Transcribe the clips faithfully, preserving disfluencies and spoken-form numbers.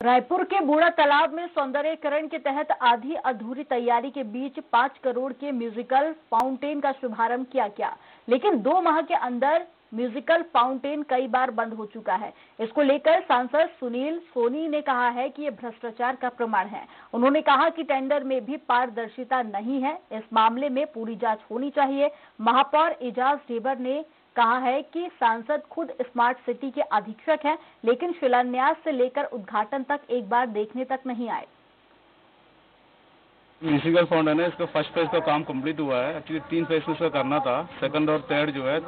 रायपुर के बूढ़ा तालाब में सौंदर्यीकरण के तहत आधी अधूरी तैयारी के बीच पांच करोड़ के म्यूजिकल फाउंटेन का शुभारंभ किया गया, लेकिन दो माह के अंदर म्यूजिकल फाउंटेन कई बार बंद हो चुका है। इसको लेकर सांसद सुनील सोनी ने कहा है कि ये भ्रष्टाचार का प्रमाण है। उन्होंने कहा कि टेंडर में भी पारदर्शिता नहीं है, इस मामले में पूरी जांच होनी चाहिए। महापौर एजाज ढेबर ने कहा है कि सांसद खुद स्मार्ट सिटी के अधीक्षक हैं, लेकिन शिलान्यास से लेकर उद्घाटन तक एक बार देखने तक नहीं आए। म्यूजिकल फाउंटेन है, इसका फर्स्ट फेज का काम कंप्लीट हुआ है। एक्चुअली तीन फेज में इसका करना था, सेकंड और थर्ड जो है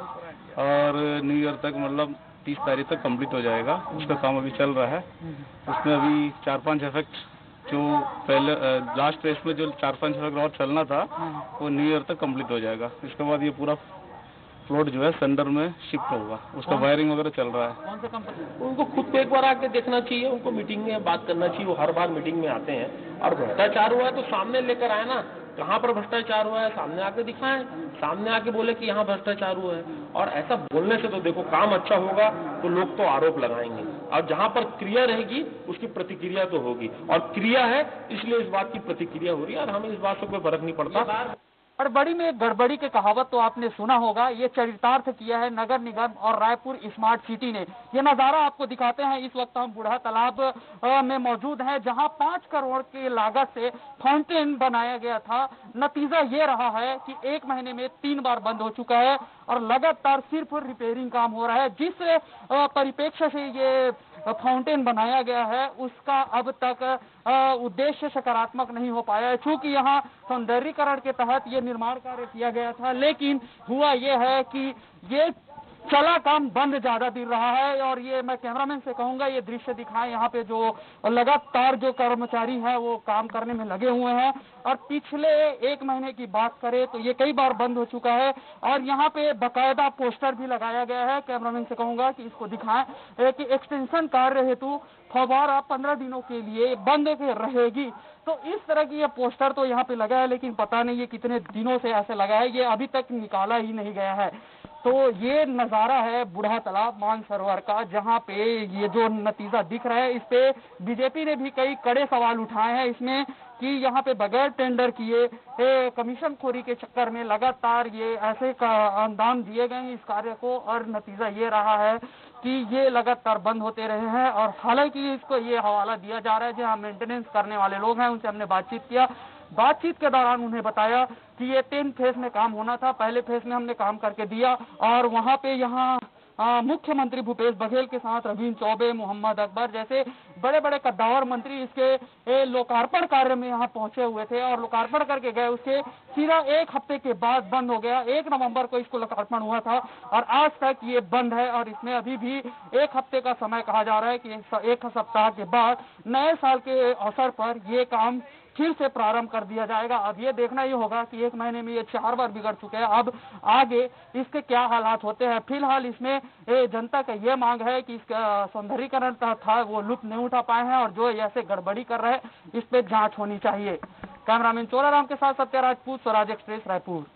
और न्यू ईयर तक मतलब तीस तारीख तक कंप्लीट हो जाएगा। उसका काम अभी चल रहा है। उसमें अभी चार पांच इफेक्ट जो पहले लास्ट फेज में जो चार पांच इफेक्ट और चलना था वो न्यू ईयर तक कंप्लीट हो जाएगा। इसके बाद ये पूरा प्लॉट जो है सेंटर में शिफ्ट होगा, उसका वायरिंग वगैरह चल रहा है। कौन सा कंपनी? उनको खुद को एक बार आके देखना चाहिए, उनको मीटिंग में बात करना चाहिए। वो हर बार मीटिंग में आते हैं और भ्रष्टाचार हुआ है तो सामने लेकर आए ना, कहाँ पर भ्रष्टाचार हुआ है सामने आके दिखाएं, सामने आके बोले कि यहाँ भ्रष्टाचार हुआ है। और ऐसा बोलने से तो देखो काम अच्छा होगा तो लोग तो आरोप लगाएंगे, और जहाँ पर क्रिया रहेगी उसकी प्रतिक्रिया तो होगी, और क्रिया है इसलिए इस बात की प्रतिक्रिया हो रही है, और हमें इस बात से कोई फर्क नहीं पड़ता। गड़बड़ी में गड़बड़ी की कहावत तो आपने सुना होगा, ये चरितार्थ किया है नगर निगम और रायपुर स्मार्ट सिटी ने। ये नजारा आपको दिखाते हैं। इस वक्त हम बूढ़ा तालाब में मौजूद हैं, जहां पांच करोड़ की लागत से फाउंटेन बनाया गया था। नतीजा ये रहा है कि एक महीने में तीन बार बंद हो चुका है और लगातार सिर्फ रिपेयरिंग काम हो रहा है। जिस परिप्रेक्ष्य से ये फाउंटेन बनाया गया है उसका अब तक उद्देश्य सकारात्मक नहीं हो पाया है। चूंकि यहाँ सौंदर्यीकरण के तहत ये निर्माण कार्य किया गया था, लेकिन हुआ ये है कि ये चला काम बंद ज्यादा दिन रहा है। और ये मैं कैमरामैन से कहूंगा ये दृश्य दिखाएं, यहाँ पे जो लगातार जो कर्मचारी हैं वो काम करने में लगे हुए हैं। और पिछले एक महीने की बात करें तो ये कई बार बंद हो चुका है, और यहाँ पे बकायदा पोस्टर भी लगाया गया है। कैमरामैन से कहूंगा कि इसको दिखाएं कि एक्सटेंशन कार्य हेतु फव्वारा पंद्रह दिनों के लिए बंद रहेगी। तो इस तरह की ये पोस्टर तो यहाँ पे लगा है, लेकिन पता नहीं ये कितने दिनों से ऐसे लगा है, ये अभी तक निकाला ही नहीं गया है। तो ये नजारा है बूढ़ा तालाब मानसरोवर का, जहाँ पे ये जो नतीजा दिख रहा है इस पे बीजेपी ने भी कई कड़े सवाल उठाए हैं इसमें कि यहाँ पे बगैर टेंडर किए कमीशन खोरी के चक्कर में लगातार ये ऐसे अंजाम दिए गए इस कार्य को, और नतीजा ये रहा है कि ये लगातार बंद होते रहे हैं। और हालांकि इसको ये हवाला दिया जा रहा है, जहाँ मेंटेनेंस करने वाले लोग हैं उनसे हमने बातचीत किया। बातचीत के दौरान उन्हें बताया कि ये तीन फेज में काम होना था, पहले फेज में हमने काम करके दिया, और वहां पे यहाँ मुख्यमंत्री भूपेश बघेल के साथ रवींद्र चौबे, मोहम्मद अकबर जैसे बड़े बड़े कद्दावर मंत्री इसके लोकार्पण कार्य में यहाँ पहुंचे हुए थे और लोकार्पण करके गए। उसके सीधा एक हफ्ते के बाद बंद हो गया। एक नवंबर को इसको लोकार्पण हुआ था और आज तक ये बंद है, और इसमें अभी भी एक हफ्ते का समय कहा जा रहा है कि एक सप्ताह के बाद नए साल के अवसर पर ये काम फिर से प्रारंभ कर दिया जाएगा। अब ये देखना ही होगा कि एक महीने में ये चार बार बिगड़ चुके हैं, अब आगे इसके क्या हालात होते हैं। फिलहाल इसमें जनता का ये मांग है कि इसका सौंदर्यीकरण था वो लुत्फ नहीं उठा पाए हैं, और जो ऐसे गड़बड़ी कर रहे हैं इस पे जांच होनी चाहिए। कैमरामैन चोराराम के साथ सत्या राजपूत, स्वराज एक्सप्रेस, रायपुर।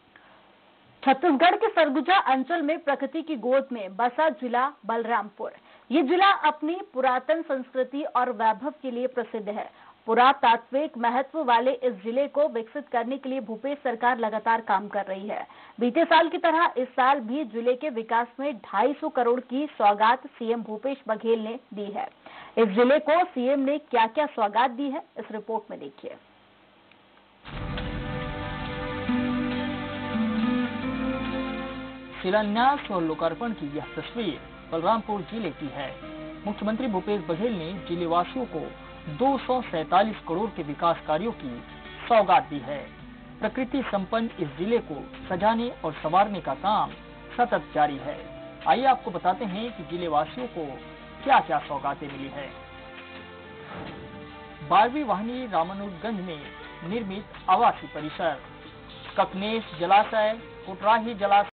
छत्तीसगढ़ के सरगुजा अंचल में प्रकृति की गोद में बसा जिला बलरामपुर। ये जिला अपनी पुरातन संस्कृति और वैभव के लिए प्रसिद्ध है। पुरातात्विक महत्व वाले इस जिले को विकसित करने के लिए भूपेश सरकार लगातार काम कर रही है। बीते साल की तरह इस साल भी जिले के विकास में ढाई सौ करोड़ की सौगात सीएम भूपेश बघेल ने दी है। इस जिले को सीएम ने क्या क्या सौगात दी है, इस रिपोर्ट में देखिए। शिलान्यास और लोकार्पण की यह तस्वीर बलरामपुर जिले की है। मुख्यमंत्री भूपेश बघेल ने जिलेवासियों को दो सौ सैतालीस करोड़ के विकास कार्यों की सौगात दी है। प्रकृति संपन्न इस जिले को सजाने और संवारने का काम सतत जारी है। आइए आपको बताते हैं कि जिले वासियों को क्या क्या सौगातें मिली है। बारहवीं वाहिनी रामानुजगंज में निर्मित आवासीय परिसर, ककनेश जलाशय, कुटराही जलाशय